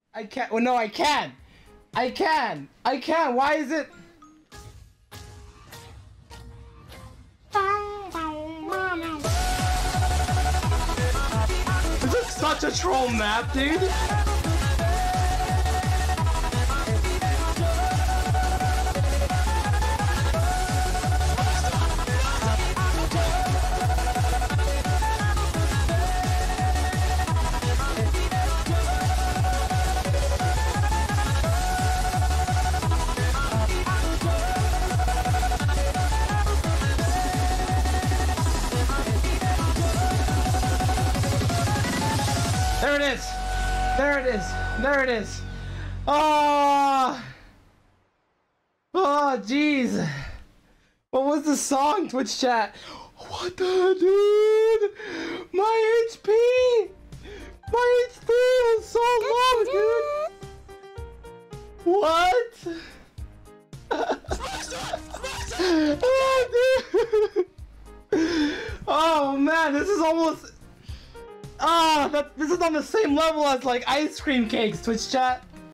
I can't. Well, no, I can. I can. I can. Why is it? This is such a troll map, dude. There it is! There it is! There it is! Oh! Oh, jeez! What was the song, Twitch chat? What the dude? My HP! My HP was so low, dude! What? Oh, dude! Oh man, this is almost... Ah, this is on the same level as like ice cream cakes, Twitch chat.